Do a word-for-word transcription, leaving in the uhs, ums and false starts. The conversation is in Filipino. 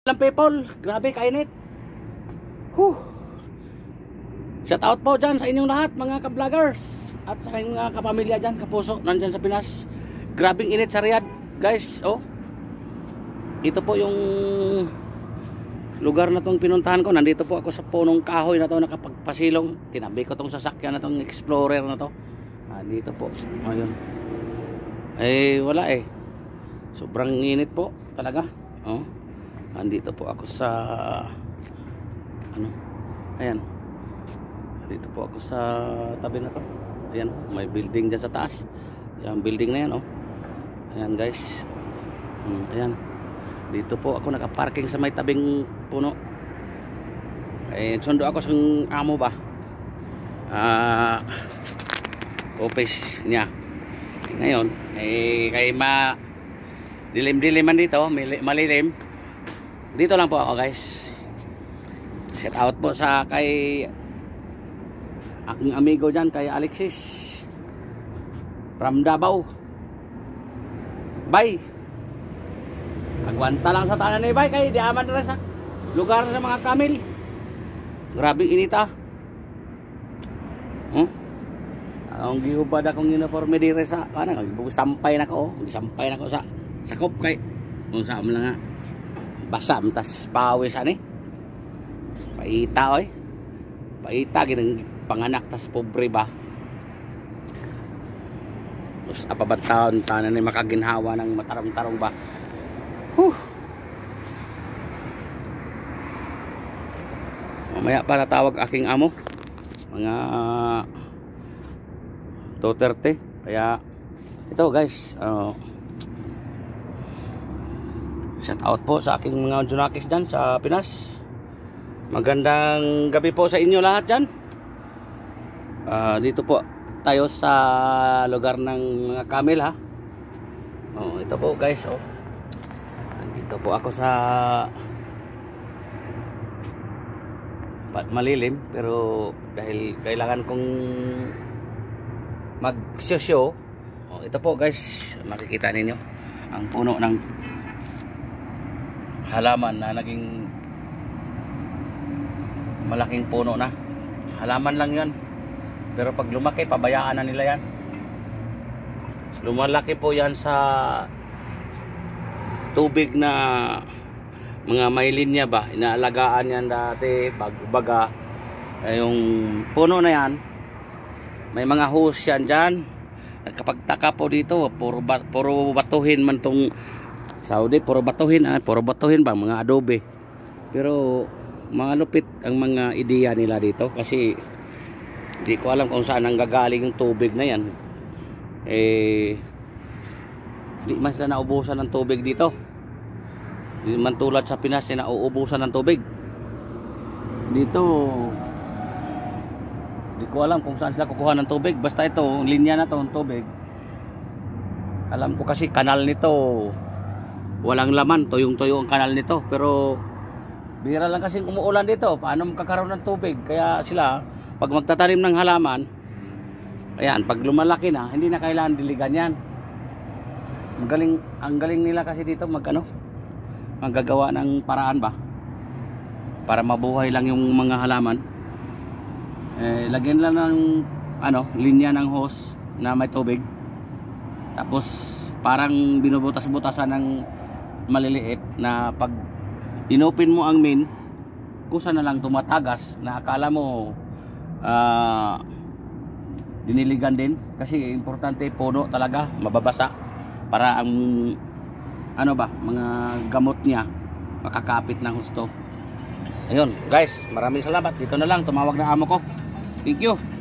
People, grabe kainit. Huh. Shout out po dyan sa inyong lahat mga ka-vloggers at sa inyong mga kapamilya dyan, kapuso, nandyan sa Pinas. Grabing init sa Riyadh, guys. Oh, ito po yung lugar na tong pinuntahan ko. Nandito po ako sa punong kahoy na to, nakapagpasilong. Tinabi ko tong sasakyan na tong Explorer na to. Ah, dito po, ayun. Eh, wala eh. Sobrang init po talaga. Oh. Andito po ako sa ano, ayan, dito po ako sa tabi na to. Ayan, may building dyan sa taas. Yung building na yan, oh. Ayan guys, hmm, ayan, dito po ako nakaparking sa may tabing puno. Eh, sundo ako sa amo ba, ah, uh, office niya. Ngayon eh, kay ma dilim-diliman dito, malilim. Dito lang po ako guys. Shout out po sa kay aking amigo dyan, kay Alexis from Davao. Bye. Agwanta lang sa tanan ni Bay, kay di aman na sa lugar sa mga kamil. Grabing inita. Hmm? Ang gihubad akong uniforme dire sa kanang sampay na ko, sampay na ko sa sakop kay unsa man lang nga basa tas pawis ani. Paita oy. Paita ginang panganak tas pobre ba. Us apa ba taon tanan ni makaginhawa ng matarong-tarong ba. Huh. Mamaya para tawag aking amo. Mga two thirty. Kaya ito guys, uh, shout out po sa aking mga junakis dyan sa Pinas. Magandang gabi po sa inyo lahat dyan. Uh, dito po tayo sa lugar ng mga kamil ha. Oh, ito po guys, oh. Dito po ako sa malilim, pero dahil kailangan kong mag-show. Oh, ito po guys, makikita ninyo ang puno ng halaman na naging malaking puno na. Halaman lang yan, pero pag lumaki pabayaan na nila yan. Lumalaki po yan sa tubig na mga may linya ba, inaalagaan yan dati baga. Eh, yung puno na yan may mga hose yan dyan. Nagkapagtaka po dito, puro, ba, puro batuhin man tong Saudi, puro batuhin, ah, puro batuhin ba, mga adobe. Pero mga lupit ang mga ideya nila dito kasi hindi ko alam kung saan ang gagaling yung tubig na yan. Eh, di man sila naubusan ng tubig dito. Di man tulad sa Pinas na nauubusan ng tubig. Dito, di ko alam kung saan sila kukuha ng tubig. Basta ito, linya na to ng tubig. Alam ko kasi kanal nito walang laman, tuyong-tuyo ang kanal nito. Pero bihira lang kasi umuulan dito. Paano magkakaroon ng tubig? Kaya sila, pag magtatanim ng halaman, ayan, pag lumalaki na, hindi na kailangan diligan yan. Ang galing, ang galing nila kasi dito magano, maggagawa ng paraan ba para mabuhay lang yung mga halaman. Eh, lagyan lang ng ano, linya ng hose na may tubig. Tapos parang binubutas-butasan ng maliliit na pag inopin mo ang main, kusa na lang tumatagas na akala mo uh, diniligan din. Kasi importante puno talaga, mababasa para ang ano ba, mga gamot niya makakapit ng husto. Ayun guys, maraming salamat. Dito na lang, tumawag na amo ko. Thank you.